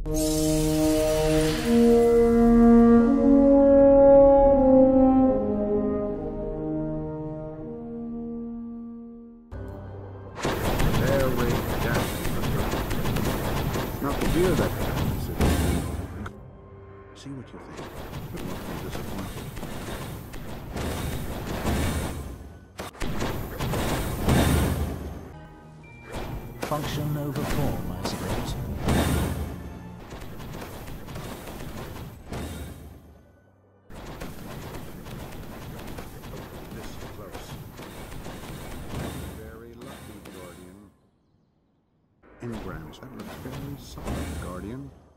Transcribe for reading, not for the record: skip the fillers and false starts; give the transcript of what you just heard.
Not the deer that happens. See what you think. But won't be disappointed. Function over form, I suppose. This is close. Very lucky, Guardian. Engrams. That looks very solid, Guardian.